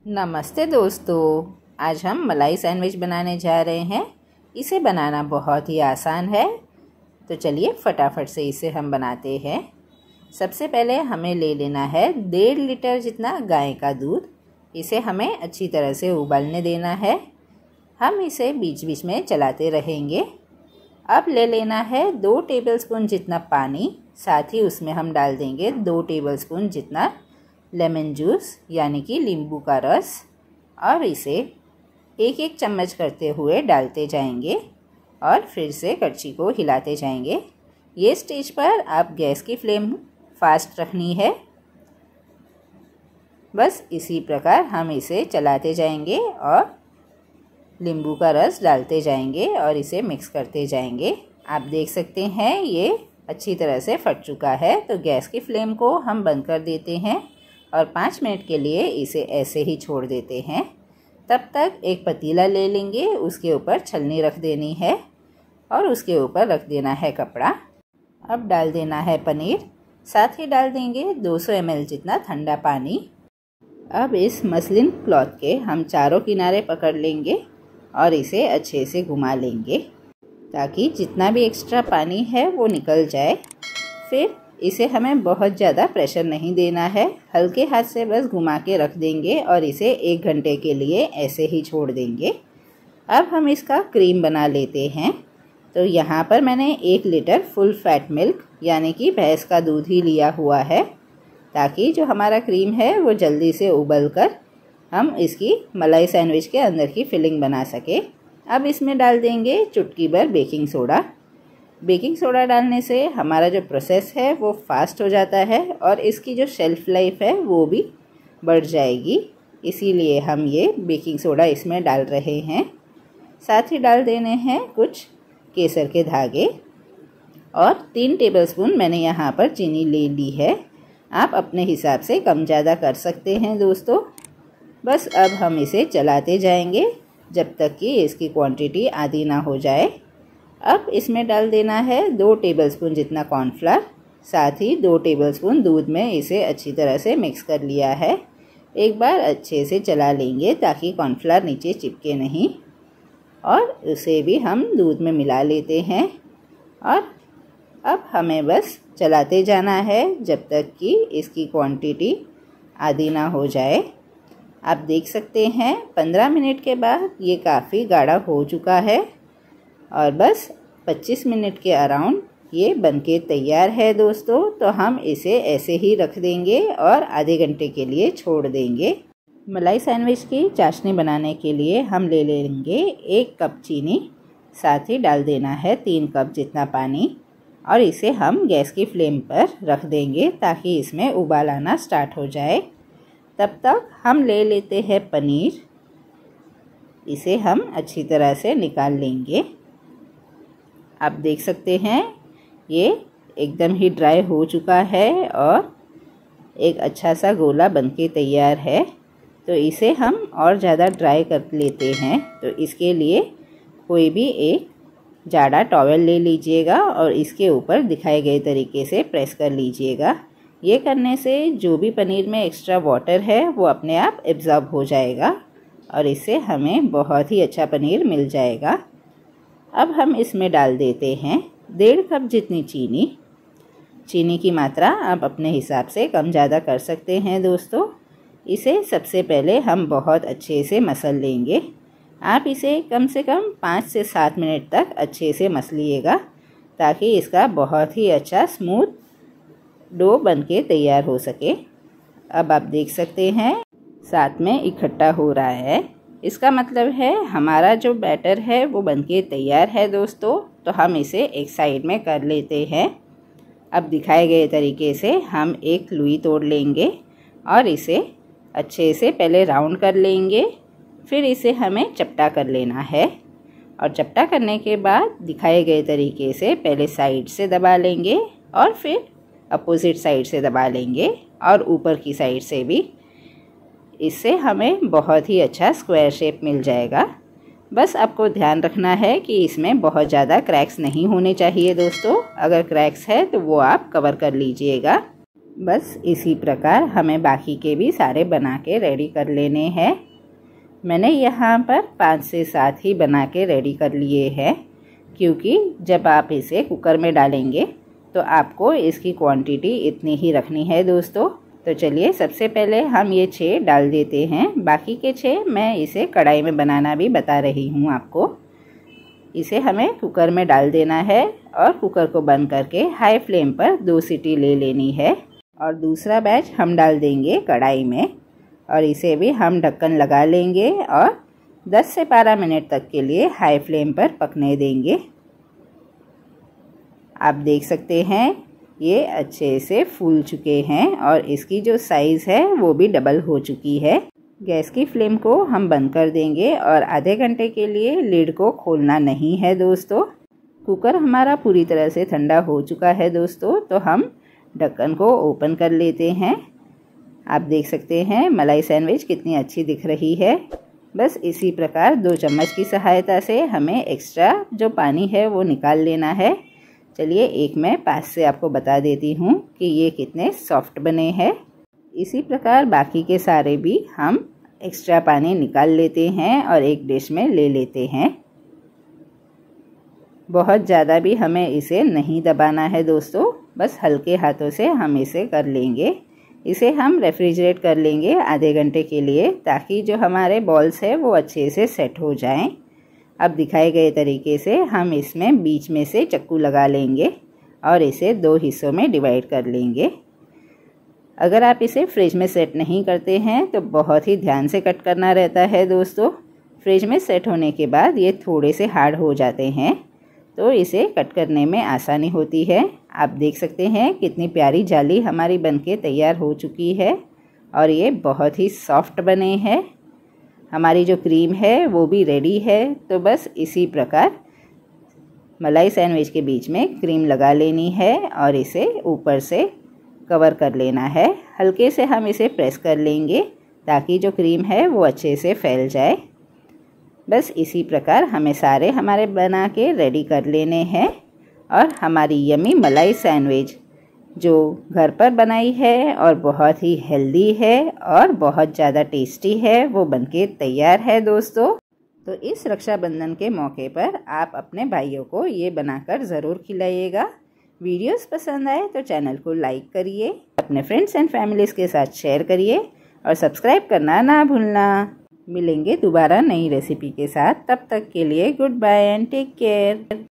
नमस्ते दोस्तों, आज हम मलाई सैंडविच बनाने जा रहे हैं। इसे बनाना बहुत ही आसान है, तो चलिए फटाफट से इसे हम बनाते हैं। सबसे पहले हमें ले लेना है 1.5 लीटर जितना गाय का दूध। इसे हमें अच्छी तरह से उबालने देना है। हम इसे बीच बीच में चलाते रहेंगे। अब ले लेना है 2 टेबलस्पून जितना पानी, साथ ही उसमें हम डाल देंगे 2 टेबलस्पून जितना लेमन जूस यानी कि नींबू का रस, और इसे एक एक चम्मच करते हुए डालते जाएंगे और फिर से कड़छी को हिलाते जाएंगे। ये स्टेज पर आप गैस की फ्लेम फास्ट रखनी है। बस इसी प्रकार हम इसे चलाते जाएंगे और नींबू का रस डालते जाएंगे और इसे मिक्स करते जाएंगे। आप देख सकते हैं ये अच्छी तरह से फट चुका है, तो गैस की फ्लेम को हम बंद कर देते हैं और 5 मिनट के लिए इसे ऐसे ही छोड़ देते हैं। तब तक एक पतीला ले लेंगे, उसके ऊपर छलनी रख देनी है और उसके ऊपर रख देना है कपड़ा। अब डाल देना है पनीर, साथ ही डाल देंगे 200 ml जितना ठंडा पानी। अब इस मसलिन क्लॉथ के हम चारों किनारे पकड़ लेंगे और इसे अच्छे से घुमा लेंगे ताकि जितना भी एक्स्ट्रा पानी है वो निकल जाए। फिर इसे हमें बहुत ज़्यादा प्रेशर नहीं देना है, हल्के हाथ से बस घुमा के रख देंगे और इसे 1 घंटे के लिए ऐसे ही छोड़ देंगे। अब हम इसका क्रीम बना लेते हैं। तो यहाँ पर मैंने 1 लीटर फुल फैट मिल्क यानी कि भैंस का दूध ही लिया हुआ है, ताकि जो हमारा क्रीम है वो जल्दी से उबल कर हम इसकी मलाई सैंडविच के अंदर की फिलिंग बना सके। अब इसमें डाल देंगे चुटकी भर बेकिंग सोडा। बेकिंग सोडा डालने से हमारा जो प्रोसेस है वो फास्ट हो जाता है और इसकी जो शेल्फ़ लाइफ है वो भी बढ़ जाएगी, इसीलिए हम ये बेकिंग सोडा इसमें डाल रहे हैं। साथ ही डाल देने हैं कुछ केसर के धागे और 3 टेबलस्पून मैंने यहाँ पर चीनी ले ली है। आप अपने हिसाब से कम ज़्यादा कर सकते हैं दोस्तों। बस अब हम इसे चलाते जाएंगे जब तक कि इसकी क्वांटिटी आधी ना हो जाए। अब इसमें डाल देना है 2 टेबलस्पून जितना कॉर्नफ्लावर, साथ ही 2 टेबलस्पून दूध में इसे अच्छी तरह से मिक्स कर लिया है। एक बार अच्छे से चला लेंगे ताकि कॉर्नफ्लावर नीचे चिपके नहीं, और उसे भी हम दूध में मिला लेते हैं। और अब हमें बस चलाते जाना है जब तक कि इसकी क्वांटिटी आधी ना हो जाए। आप देख सकते हैं 15 मिनट के बाद ये काफ़ी गाढ़ा हो चुका है और बस 25 मिनट के अराउंड ये बनके तैयार है दोस्तों। तो हम इसे ऐसे ही रख देंगे और आधे घंटे के लिए छोड़ देंगे। मलाई सैंडविच की चाशनी बनाने के लिए हम ले लेंगे 1 कप चीनी, साथ ही डाल देना है 3 कप जितना पानी, और इसे हम गैस की फ्लेम पर रख देंगे ताकि इसमें उबाल आना स्टार्ट हो जाए। तब तक हम ले लेते हैं पनीर। इसे हम अच्छी तरह से निकाल लेंगे। आप देख सकते हैं ये एकदम ही ड्राई हो चुका है और एक अच्छा सा गोला बनके तैयार है। तो इसे हम और ज़्यादा ड्राई कर लेते हैं। तो इसके लिए कोई भी एक जाड़ा टॉवेल ले लीजिएगा और इसके ऊपर दिखाए गए तरीके से प्रेस कर लीजिएगा। ये करने से जो भी पनीर में एक्स्ट्रा वाटर है वो अपने आप एब्जॉर्ब हो जाएगा और इससे हमें बहुत ही अच्छा पनीर मिल जाएगा। अब हम इसमें डाल देते हैं 1.5 कप जितनी चीनी। चीनी की मात्रा आप अपने हिसाब से कम ज़्यादा कर सकते हैं दोस्तों। इसे सबसे पहले हम बहुत अच्छे से मसल लेंगे। आप इसे कम से कम 5 से 7 मिनट तक अच्छे से मसलिएगा ताकि इसका बहुत ही अच्छा स्मूथ डो बनके तैयार हो सके। अब आप देख सकते हैं साथ में इकट्ठा हो रहा है, इसका मतलब है हमारा जो बैटर है वो बनके तैयार है दोस्तों। तो हम इसे एक साइड में कर लेते हैं। अब दिखाए गए तरीके से हम एक लुई तोड़ लेंगे और इसे अच्छे से पहले राउंड कर लेंगे, फिर इसे हमें चपटा कर लेना है। और चपटा करने के बाद दिखाए गए तरीके से पहले साइड से दबा लेंगे और फिर अपोजिट साइड से दबा लेंगे और ऊपर की साइड से भी। इससे हमें बहुत ही अच्छा स्क्वायर शेप मिल जाएगा। बस आपको ध्यान रखना है कि इसमें बहुत ज़्यादा क्रैक्स नहीं होने चाहिए दोस्तों। अगर क्रैक्स है तो वो आप कवर कर लीजिएगा। बस इसी प्रकार हमें बाकी के भी सारे बना के रेडी कर लेने हैं। मैंने यहाँ पर 5 से 7 ही बना के रेडी कर लिए हैं, क्योंकि जब आप इसे कुकर में डालेंगे तो आपको इसकी क्वांटिटी इतनी ही रखनी है दोस्तों। तो चलिए सबसे पहले हम ये 6 डाल देते हैं। बाकी के 6 मैं इसे कढ़ाई में बनाना भी बता रही हूँ आपको। इसे हमें कुकर में डाल देना है और कुकर को बंद करके हाई फ्लेम पर 2 सीटी ले लेनी है। और दूसरा बैच हम डाल देंगे कढ़ाई में और इसे भी हम ढक्कन लगा लेंगे और 10 से 12 मिनट तक के लिए हाई फ्लेम पर पकने देंगे। आप देख सकते हैं ये अच्छे से फूल चुके हैं और इसकी जो साइज़ है वो भी डबल हो चुकी है। गैस की फ्लेम को हम बंद कर देंगे और आधे घंटे के लिए लिड को खोलना नहीं है दोस्तों। कुकर हमारा पूरी तरह से ठंडा हो चुका है दोस्तों, तो हम ढक्कन को ओपन कर लेते हैं। आप देख सकते हैं मलाई सैंडविच कितनी अच्छी दिख रही है। बस इसी प्रकार 2 चम्मच की सहायता से हमें एक्स्ट्रा जो पानी है वो निकाल लेना है। चलिए एक मैं पास से आपको बता देती हूँ कि ये कितने सॉफ्ट बने हैं। इसी प्रकार बाकी के सारे भी हम एक्स्ट्रा पानी निकाल लेते हैं और एक डिश में ले लेते हैं। बहुत ज़्यादा भी हमें इसे नहीं दबाना है दोस्तों, बस हल्के हाथों से हम इसे कर लेंगे। इसे हम रेफ्रिजरेट कर लेंगे आधे घंटे के लिए, ताकि जो हमारे बॉल्स है वो अच्छे से सेट हो जाएं। अब दिखाए गए तरीके से हम इसमें बीच में से चाकू लगा लेंगे और इसे 2 हिस्सों में डिवाइड कर लेंगे। अगर आप इसे फ्रिज में सेट नहीं करते हैं तो बहुत ही ध्यान से कट करना रहता है दोस्तों। फ्रिज में सेट होने के बाद ये थोड़े से हार्ड हो जाते हैं, तो इसे कट करने में आसानी होती है। आप देख सकते हैं कितनी प्यारी जाली हमारी बनके तैयार हो चुकी है और ये बहुत ही सॉफ्ट बने हैं। हमारी जो क्रीम है वो भी रेडी है। तो बस इसी प्रकार मलाई सैंडविच के बीच में क्रीम लगा लेनी है और इसे ऊपर से कवर कर लेना है। हल्के से हम इसे प्रेस कर लेंगे ताकि जो क्रीम है वो अच्छे से फैल जाए। बस इसी प्रकार हमें सारे हमारे बना के रेडी कर लेने हैं और हमारी यमी मलाई सैंडविच जो घर पर बनाई है और बहुत ही हेल्दी है और बहुत ज़्यादा टेस्टी है, वो बनके तैयार है दोस्तों। तो इस रक्षाबंधन के मौके पर आप अपने भाइयों को ये बनाकर ज़रूर खिलाइएगा। वीडियोस पसंद आए तो चैनल को लाइक करिए, अपने फ्रेंड्स एंड फैमिलीज़ के साथ शेयर करिए और सब्सक्राइब करना ना भूलना। मिलेंगे दोबारा नई रेसिपी के साथ, तब तक के लिए good bye and take care.